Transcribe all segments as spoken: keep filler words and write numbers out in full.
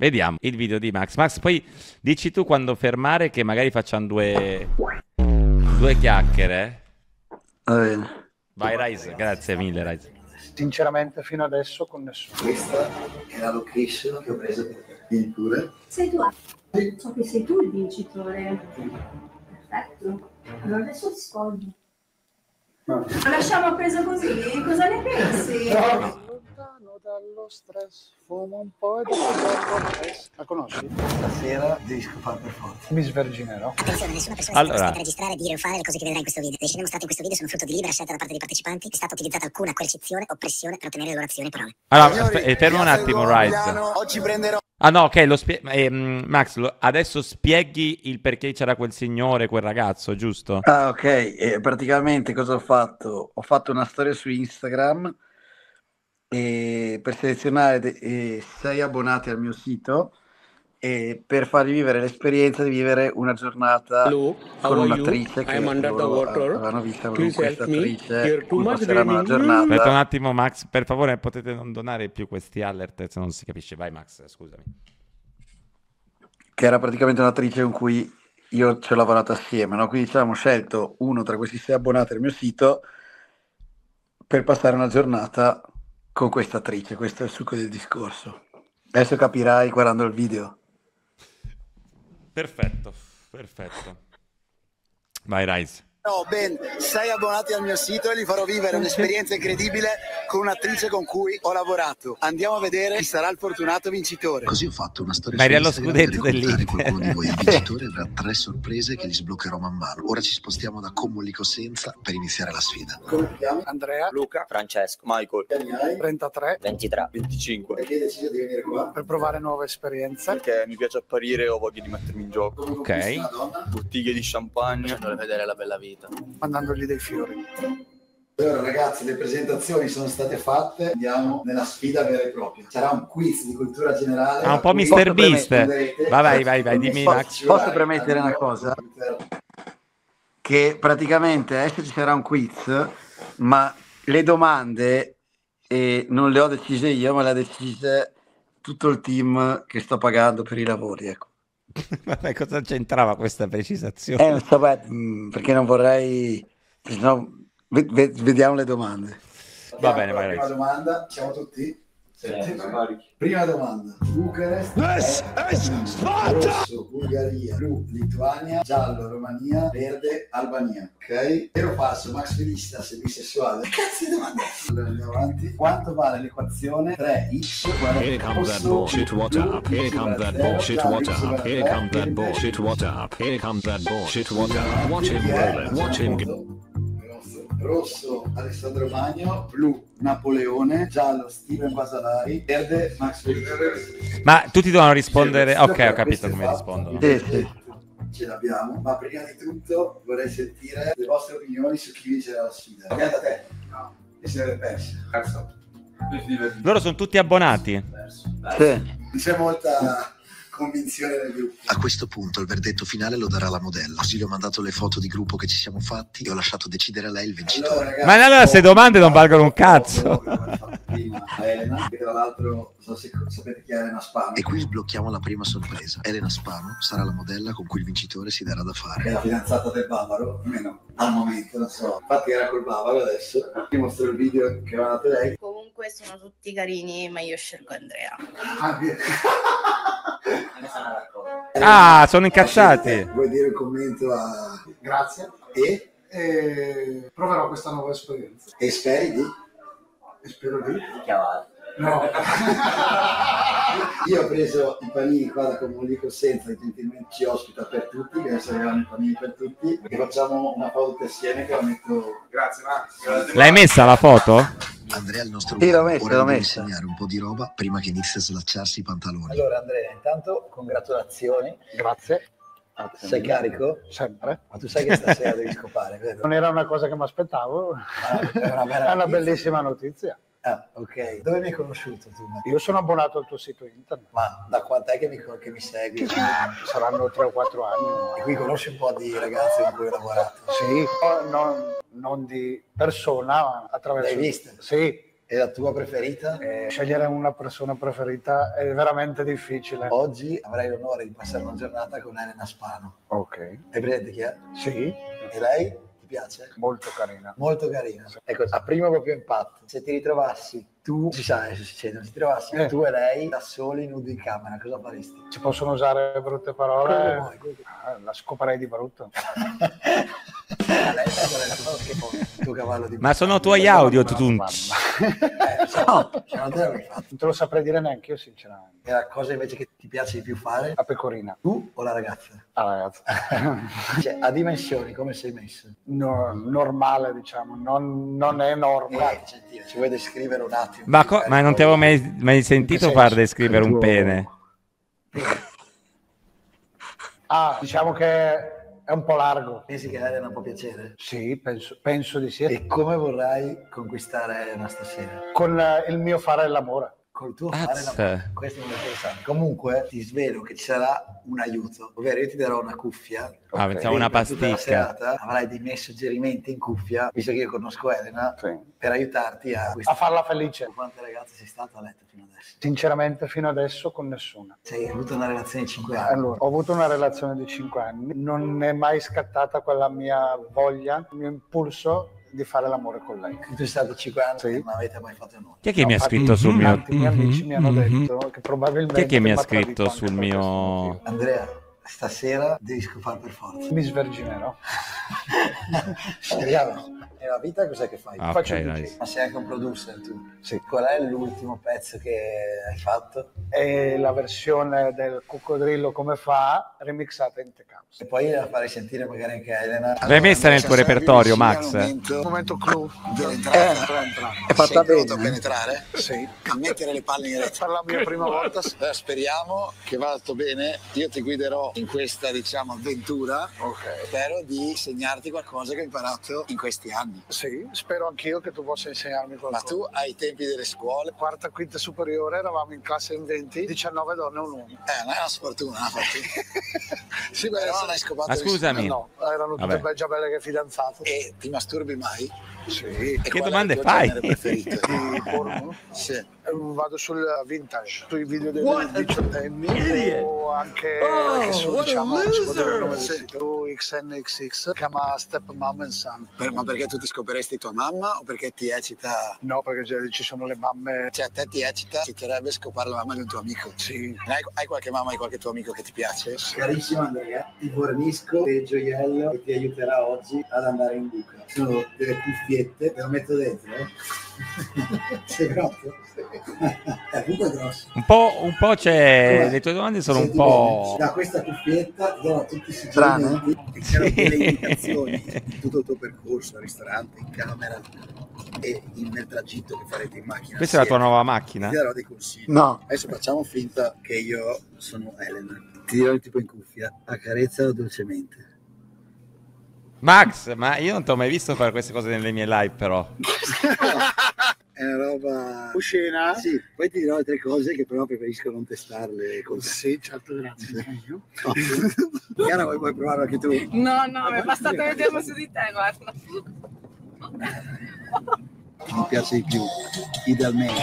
Vediamo il video di Max. Max, poi dici tu quando fermare che magari facciamo due, due chiacchiere. Va bene. Vai Rise, grazie mille Rise. Sinceramente fino adesso con nessuno. Questa è la location che ho preso per il pure. Sei tu? So che sei tu il vincitore. Perfetto. Allora adesso ti spoglio. No. La lasciamo presa così? Cosa ne pensi? No. Lontano dallo stress, fumo un po' e dopo la conosci? Stasera devi scopare per forza. Mi sverginerò. Attenzione, nessuna persona Allora. è stata costretta a registrare, dire o fare le cose che vedrai in questo video. Le scene mostrate in questo video sono frutto di libera scelta da parte dei partecipanti. È stata utilizzata alcuna coercizione o pressione per ottenere lavorazione e parole. Allora, aspe- fermo un attimo Rise. Oggi prenderò. Ah no, ok, lo spie- eh, Max, lo- adesso spieghi il perché c'era quel signore, quel ragazzo, giusto? Ah, ok. E praticamente cosa ho fatto? Ho fatto una storia su Instagram e per selezionare de- e sei abbonati al mio sito e per fargli vivere l'esperienza di vivere una giornata Hello, how con are you? un'attrice che I am under the loro water. avevano vista con Please questa help me. attrice You're too cui much passeranno la raining. Aspetta un giornata. attimo Max, per favore potete non donare più questi alert se non si capisce. Vai Max, scusami. Che era praticamente un'attrice con cui io ci ho lavorato assieme, no? Quindi ci abbiamo scelto uno tra questi sei abbonati al mio sito per passare una giornata con questa attrice. Questo è il succo del discorso. Adesso capirai guardando il video. Perfetto, perfetto. Vai Rise. Ho ben sei abbonati al mio sito e li farò vivere un'esperienza incredibile con un'attrice con cui ho lavorato. Andiamo a vedere chi sarà il fortunato vincitore. Così ho fatto una storia Maria su lo Instagram scudetto per ricordare dell'Inter. qualcuno di voi. Il vincitore avrà tre sorprese che gli sbloccherò man mano. Ora ci spostiamo da Como Cosenza per iniziare la sfida. Come ti chiami? Andrea, Luca, Francesco, Michael, Che anni hai? trentatré, ventitré, venticinque. Perché hai deciso di venire qua? per provare nuove esperienze. Perché mi piace apparire e ho voglia di mettermi in gioco. Come Ok. conquisti una donna? Bottiglie di champagne, facendole vedere la bella vita. Mandandogli dei fiori. Allora ragazzi, le presentazioni sono state fatte, andiamo nella sfida vera e propria. Sarà un quiz di cultura generale. Ah, un po' a cui mister Beast. risponderete- Vai, vai, vai, vai, dimmi, Posso- Max. Posso premettere una cosa? Che praticamente adesso ci sarà un quiz, ma le domande eh, non le ho decise io, ma le ha decise tutto il team che sto pagando per i lavori, ecco. Vabbè, cosa c'entrava questa precisazione? Eh, non so, beh, mh, perché non vorrei... se no, ve- ve- vediamo le domande. Va bene, vai, Prima vai. domanda, siamo tutti? Prima domanda. Bucarest, rosso, Bulgaria, blu, Lituania, giallo, Romania, verde, Albania. Ok? Vero o falso? Max Felistas è bisessuale? Che cazzo di domanda? Allora andiamo avanti. Quanto vale l'equazione tre x uguale Here comes that bullshit water up. Here comes that bullshit water up. Here comes that bullshit water up. Here comes that bullshit water up. Watch him roll it. Watch him go. Rosso Alessandro Magno, blu Napoleone, giallo Steven Basalari, verde Max Felistas. Ma tutti devono rispondere. Ok, ho capito come rispondono. Sì, sì. Ce l'abbiamo, ma prima di tutto vorrei sentire le vostre opinioni su chi vincerà la sfida. Guarda te, no, che si deve perso. Loro sono tutti abbonati. Sì. C'è molta convinzione nel gruppo. A questo punto il verdetto finale lo darà la modella. Così le ho mandato le foto di gruppo che ci siamo fatti e ho lasciato decidere a lei il vincitore. Allora, ragazzi, Ma allora queste domande non valgono un cazzo. Come ho fatto prima a Elena, che tra l'altro non so se sapete chi è Elena Spano. E qui sblocchiamo la prima sorpresa. Elena Spano sarà la modella con cui il vincitore si darà da È fare. la fidanzata del Bavaro, almeno al momento, non so. Infatti era col Bavaro adesso. Vi mostro il video che aveva dato lei. Comunque sono tutti carini, ma io scelgo Andrea. Ah, via. Ah, sono incazzati. Vuoi dire un commento a... Grazie. E? E proverò questa nuova esperienza. E speri di? E spero di... No. Io ho preso i panini qua da Comune Cosenza che gentilmente ci ospita per tutti, che adesso arrivano i panini per tutti, e facciamo una foto assieme che la metto... Grazie Max. L'hai messa la foto? Andrea è il nostro Sì, l'ho uomo. messa, Ora l'ho gli devo messa. insegnare un po' di roba prima che inizi a slacciarsi i pantaloni. Allora Andrea, intanto congratulazioni. Grazie. Sei carico? Sempre. Ma tu sai che stasera devi scopare, vero? Non era una cosa che mi aspettavo. Ah, è una bella È una notizia. bellissima notizia. Ah, ok. Dove mi hai conosciuto tu? Io sono abbonato al tuo sito internet. Ma da quant'è che mi, che mi segui? Saranno tre o quattro anni. E qui conosci un po' di ragazzi con cui ho lavorato. Sì, non, non di persona, ma attraverso... L'hai viste? Sì. E E la tua preferita? Eh, scegliere una persona preferita è veramente difficile. Oggi avrei l'onore di passare una giornata con Elena Spano. Ok. Hai presente chi è? Sì, E lei? Ti piace? molto carina. Molto carina. Ecco, a primo proprio impatto. Se ti ritrovassi tu, si sa che succede, se ti ritrovassi Eh. tu e lei da soli nudi in camera, cosa faresti? Ci possono usare brutte Quello che parole? vuoi, quello che Ah, la scoperei di brutto. A lei è la cosa che poi il tuo cavallo di Ma sono tuoi audio, tutun. Eh, no, cioè, non te l'avrei fatto. Non te lo saprei dire neanche io, sinceramente. E la cosa invece che ti piace di più fare? La pecorina. Tu o la ragazza? Ah, ragazzi. Cioè, a dimensioni, come sei messo? No, normale, diciamo, non, non è enorme. Quanti centimetri? Ci vuoi descrivere un attimo? Ma, co- ma non ti avevo mai, mai sentito senso? far descrivere un pene. Ah, diciamo che è un po' largo. Pensi che a Elena può piacere? Sì, penso, penso di sì. E come vorrai conquistare Elena stasera? Con eh, il mio fare l'amore. Col tuo Azz. fare l'amore. Questo è molto interessante. Comunque ti svelo che ci sarà un aiuto, ovvero io ti darò una cuffia. Ah, pensavo una Per tutta la pasticca. serata avrai dei miei suggerimenti in cuffia, visto che io conosco Elena, Sì. per aiutarti a... A farla felice. Quante ragazze sei stato a letto fino adesso? Sinceramente, fino adesso con nessuna. Sei avuto una relazione di cinque anni. Allora, ho avuto una relazione di cinque anni, non è mai scattata quella mia voglia, il mio impulso di fare l'amore con lei. Tu sei stato cinque anni Sì. e non avete mai fatto nulla. Chi è che mi ha infatti, scritto sul mio... Tanti miei amici mi hanno Mhm. detto che probabilmente... Chi è che mi ha m'ha scritto tradito sul anche per questo mio... motivo. Andrea, stasera devi scopare per forza. Mi sverginerò. Speriamo. Nella vita cos'è che fai? Ah, Faccio ok, il nice. D J. Ma sei anche un producer tu. Sì. Qual è l'ultimo pezzo che hai fatto? È la versione del coccodrillo come fa, remixata in tech house. E poi la farei sentire magari anche a Elena. L'hai messa nel tuo repertorio, Max? Momento, Momento clou dell'entrata. Eh, È fatta Sei bene. pronto a penetrare? Sì. A mettere le palle in rete. Per la mia prima volta. Allora, speriamo che vada tutto bene. Io ti guiderò in questa, diciamo, avventura. Ok. Spero di insegnarti qualcosa che ho imparato in questi anni. Sì, spero anch'io che tu possa insegnarmi Ma qualcosa. tu ai tempi delle scuole, Quarta, quinta superiore, eravamo in classe in venti, diciannove donne e un uomo. eh, non è una sfortuna, infatti. Sì, Però adesso- non hai scopato Ma scusami. nessuno. No, erano tutte Vabbè. be- già belle che fidanzate. E ti masturbi mai? Sì. E Che qual è domande il tuo fai? genere preferito? Di porno? Sì. Eh, Vado sul vintage, sui video dei diciottenni o anche che su, diciamo, non so dire il nome del sito, su X N X X, si chiama Step Mom and Son. Per- ma perché tu ti scoperesti tua mamma o perché ti eccita? No, perché già ci sono le mamme. Cioè a te ti eccita, ti piacerebbe scopare la mamma di un tuo amico? Sì. Hai, hai qualche mamma di qualche tuo amico che ti piace? Carissimo Andrea, ti fornisco del gioiello che ti aiuterà oggi ad andare in buca. Sono delle cuffiette, te lo metto dentro. Eh? Sei pronto? È tutto grosso. Un po', un po' c'è... Com'è? Le tue domande sono un Senti po'... bene, da questa cuffietta ti darò tutti i suggerimenti e c'erano delle indicazioni di tutto il tuo percorso al ristorante, in camera e in- nel tragitto che farete in macchina. Questa è la tua assieme. nuova macchina? Ti darò dei consigli. No. Adesso facciamo finta che io sono Elena. Ti dirò il tipo in cuffia, accarezzalo dolcemente. Max, ma io non ti ho mai visto fare queste cose nelle mie live, però. È una roba... Uscina? Sì, poi ti dirò altre cose che però preferisco non testarle con te. Sì, certo, grazie. Chiara, vuoi, vuoi provare anche tu? No, no, mi è bastato vederlo su di te, guarda. Che mi piace di più, idealmente.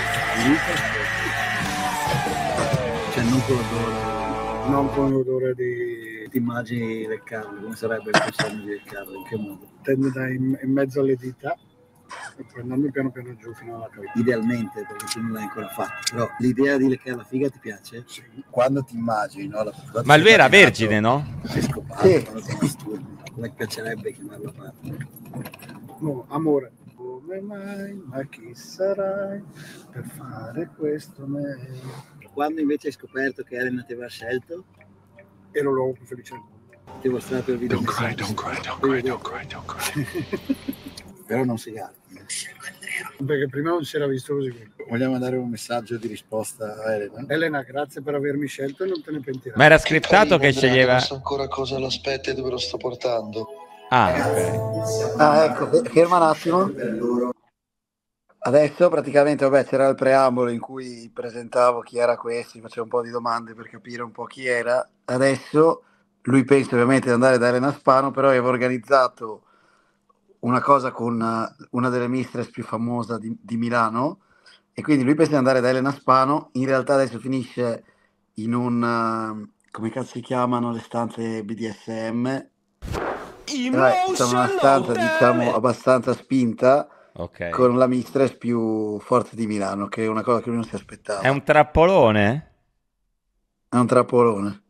Cioè non con l'odore, Non con l'odore di... ti immagini leccarlo, come sarebbe il tuo sogno di leccarlo, in che modo? tende da in, in mezzo alle dita e poi andando piano piano giù fino alla caviglia. Idealmente, perché tu non l'hai ancora fatto, però l'idea di leccare la figa ti piace? Sì. Quando ti immagini, no? La, quando Ma sei lui era immaginato, vergine, no? Sei scopato, Sì. quando ti masturbi, come ti piacerebbe chiamarlo a parte? No, amore. Come mai, ma chi sarai per fare questo me? Quando invece hai scoperto che Elena ti aveva scelto, Ero l'uomo più felice del mondo. ti ho mostrato il video. Don't cry, don't cry, don't cry, don't cry, don't cry. Però non segarti. Perché prima non si era visto così bene. Vogliamo dare un messaggio di risposta a Elena? Elena, grazie per avermi scelto e non te ne pentirai. Ma era scriptato che sceglieva... Non so ancora cosa l'aspetta e dove lo sto portando. Ah, ok. Ah, ecco, fe- ferma un attimo. Adesso praticamente, vabbè, c'era il preambolo in cui presentavo chi era questo, facevo un po' di domande per capire un po' chi era. Adesso lui pensa ovviamente di andare da Elena Spano, però aveva organizzato una cosa con uh, una delle mistress più famose di, di Milano, e quindi lui pensa di andare da Elena Spano, in realtà adesso finisce in un, uh, come cazzo si chiamano le stanze B D S M, eh, una stanza diciamo abbastanza spinta, Ok. con la mistress più forte di Milano, che è una cosa che lui non si aspettava. È un trappolone? È un trappolone.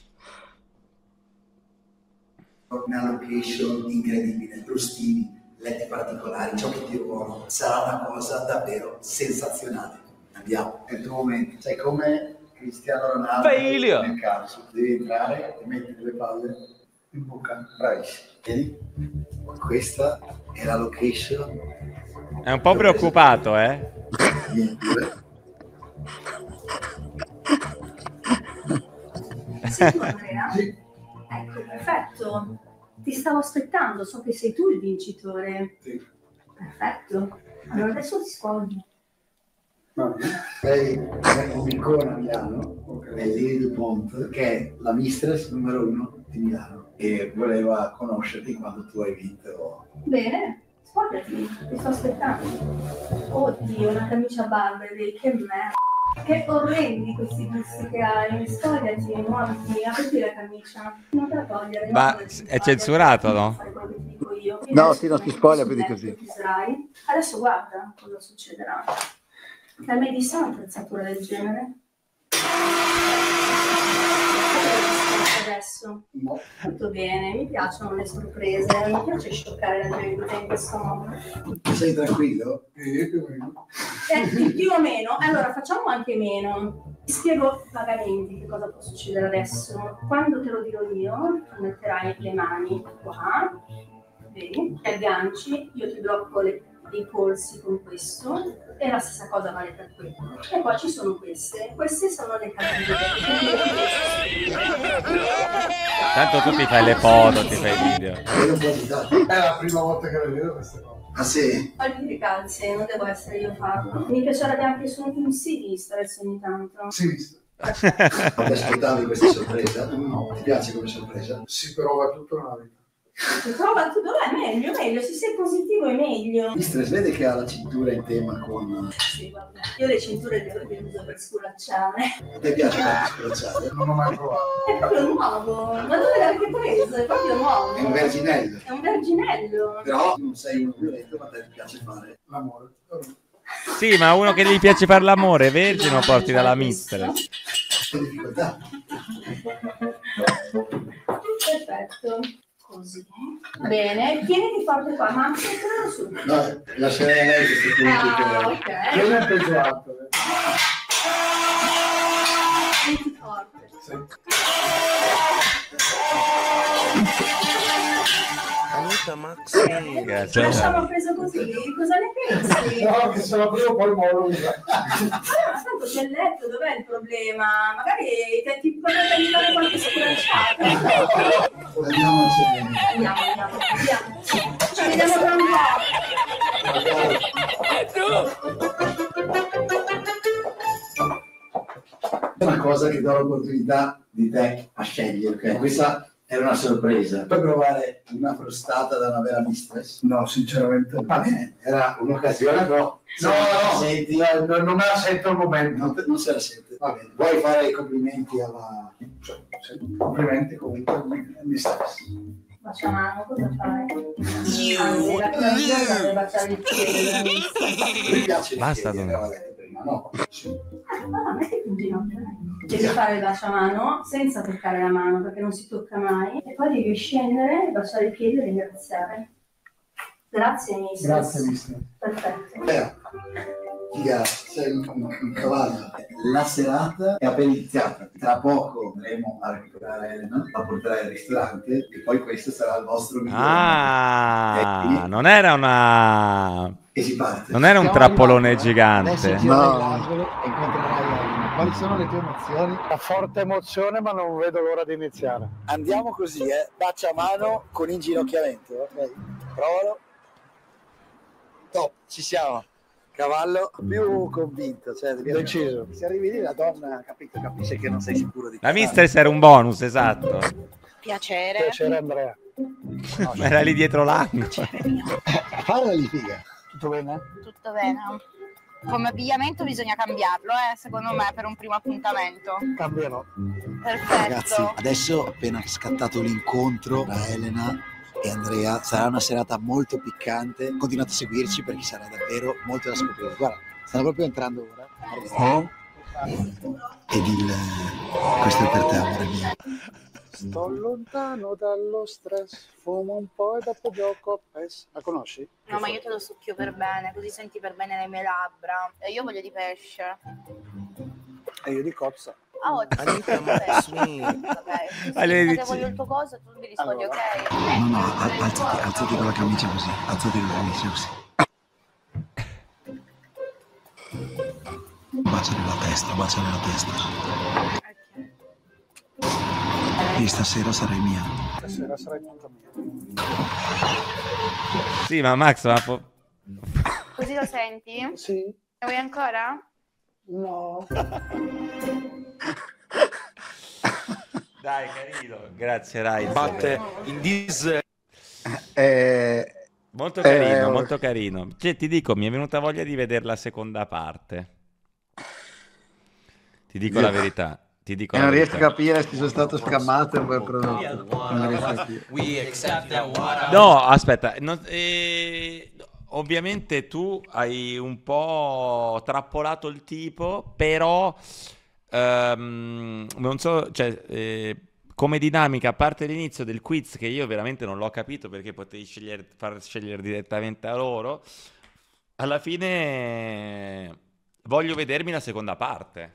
Una location incredibile, brustini, letti particolari, giochi di ruolo, sarà una cosa davvero sensazionale. Andiamo, è il tuo momento, sei come Cristiano Ronaldo Failure. nel calcio, devi entrare e mettere le palle in bocca, bravissimo. Vedi? Questa è la location. È un po' preoccupato, eh? Sei tu, Andrea? Ecco, perfetto. Ti stavo aspettando, so che sei tu il vincitore. Sì. Perfetto. Allora adesso ti scolgo. No, sei un'icona a Milano, è Lily Dupont, che è la mistress numero uno di Milano e voleva conoscerti quando tu hai vinto. Bene, sfogliati, ti sto aspettando. Oddio, una camicia Burberry, che merda. Che orrendi questi gusti che hai. Sfogliati, muoviti, apriti la camicia. Non te la togliere. Ma è censurato, no? No, sì, non si spoglia più di così. Adesso guarda cosa succederà. Hai mai visto un'attrezzatura del genere? Adesso? No. Molto bene, mi piacciono le sorprese, mi piace scioccare la gente in questo modo. Sei tranquillo? Eh, più o meno. Eh, più o meno, allora facciamo anche meno. Ti spiego vagamente che cosa può succedere adesso. Quando te lo dirò io, tu metterai le mani qua, vedi, ti agganci, io ti blocco le, i polsi con questo, e la stessa cosa vale per quello. E poi ci sono queste, queste sono le cattive. Tanto tu ti fai le foto, ti fai i video. È la prima volta che le vedo queste cose. Ah sì? Oggi di calze, non devo essere io a farlo. Mi piacerebbe anche su un sinistra adesso ogni tanto. Sinistra. Ti aspettavi questa sorpresa? No. Ti piace come sorpresa? Si prova tutto nella vita. Si trova tutto, è meglio, meglio, se sei positivo è meglio. Mistress, vede che ha la cintura in tema con... Sì, vabbè. Io le cinture le uso per sculacciare. A te piace farti sculacciare? Non ho mai provato. È proprio nuovo, ma dove l'avete preso? È proprio nuovo. È un verginello. È un verginello. Però non sei uno violento, ma a te ti piace fare l'amore. Sì, ma uno che gli piace fare l'amore, vergine lo porti dalla mistress. Che difficoltà. Perfetto. Così. Bene, tieniti forte qua, ma anche su. No, lascerei a lei questi punti. Ah, ok. Che non è peggiorato. Tieniti forte. Anita Maxi. Ci lasciamo preso così? Cosa ne pensi? No, che se la prendo poi mollo. Ah, tanto c'è il letto, dov'è il problema? Magari te, ti potrebbe aiutare qualche sculacciata. Andiamo insieme. Andiamo, andiamo, andiamo. Ci vediamo tra un po'. È una cosa che dà l'opportunità di te a scegliere, ok? Questa era una sorpresa. Puoi provare una frustata da una vera mistress? No, sinceramente. Va bene, era un'occasione, però. No, no, senti, no, no, non me la sento al momento. Non, te, non se la sente. Va bene. Vuoi fare i complimenti alla. Cioè, sì, complimenti comunque alla mistress. Bacia mano, cosa fai? Anzi, la prima cosa deve baciare il piede. Mi piace. Basta, non l'aveva detto prima, no? Sì. Ah, metti in ginocchio. Devi fare il baciamano senza toccare la mano perché non si tocca mai e poi devi scendere, baciare i piedi e ringraziare. Grazie mister. Grazie mister. Perfetto. Beh, figa, sei un, un, un cavallo. La serata è appena iniziata. Tra poco andremo a recuperare Elena, la porterai al ristorante e poi questo sarà il vostro migliore. Ah, non era una... E si parte. Non era un trappolone gigante. No. Incontrerai Elena. Quali sono le tue emozioni? Una forte emozione, ma non vedo l'ora di iniziare. Andiamo così, eh. Bacia a mano con inginocchiamento, ok? Provalo. Top, ci siamo. Cavallo più convinto, cioè deciso. Se arrivi lì la donna, capito, capisce che non sei sicuro di La mistress era un bonus, esatto. Piacere. Piacere Andrea. Ma era lì dietro l'angolo. Falla lì, figa. Tutto bene? Tutto bene. Come abbigliamento bisogna cambiarlo, eh, secondo me, per un primo appuntamento. Cambierò. Perfetto. Ragazzi, adesso appena scattato l'incontro tra Elena e Andrea, sarà una serata molto piccante. Continuate a seguirci perché sarà davvero molto da scoprire. Guarda, stanno proprio entrando ora. Oh. Ed il... questo è per te, amore mio. Sto lontano dallo stress, fumo un po' e dopo gioco a PES. La conosci? No, ma io te lo succhio per bene, così senti per bene le mie labbra. E io voglio di pesce. E io di cozza. Ah, oggi Anita Maxine. Vabbè, tu Alle sì, dici- se voglio il tuo coso, tu mi rispondi, Allora. ok? No, no, al- alzati, alzati con la camicia così. Alzati con la camicia così. Baciami la testa, baciami la testa. E stasera sarai mia. Stasera sarai tutta mia. Sì, ma Max, ma po- Così lo senti? Sì? Ne vuoi ancora? No. Dai, carino. Grazie, Rai. But uh, in this Eh, Molto carino, Eh, molto carino. Cioè, ti dico, mi è venuta voglia di vedere la seconda parte. Ti dico Io- la verità. Ti dico e la non riesco a verità. capire se sono stato scammato o quel prodotto. Non riesco a capire. No, aspetta. non- eh, ovviamente tu hai un po' trappolato il tipo, però ehm, non so, cioè, eh, come dinamica, a parte l'inizio del quiz che io veramente non l'ho capito perché potevi scegliere, far scegliere direttamente a loro, alla fine voglio vedermi la seconda parte.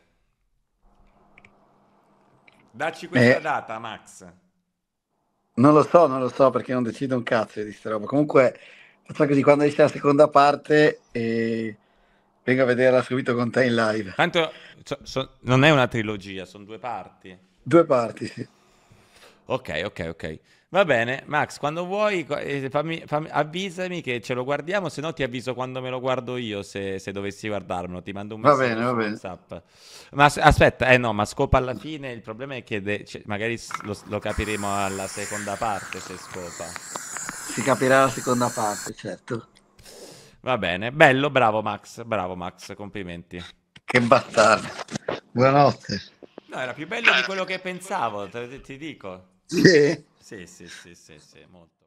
Dacci questa Eh. data, Max. Non lo so, non lo so perché non decido un cazzo di questa roba. Comunque, facciamo così, quando esce la seconda parte e vengo a vederla subito con te in live. Tanto so- so- non è una trilogia, sono due parti. Due parti, sì. Ok, ok, ok. Va bene, Max, quando vuoi co- eh, fammi- fammi- avvisami che ce lo guardiamo, se no ti avviso quando me lo guardo io, se, se dovessi guardarmelo, ti mando un Va messaggio bene, va su bene. WhatsApp. Ma as- aspetta, eh no, ma scopa alla fine, il problema è che de- cioè, magari s- lo, lo capiremo alla seconda parte se scopa. Si capirà la seconda parte, certo. Va bene, bello, bravo Max, bravo Max, complimenti. Che bastardo. Buonanotte. No, era più bello di quello che pensavo, te- ti dico. Sì. Sì, sì, sì, sì, sì, molto.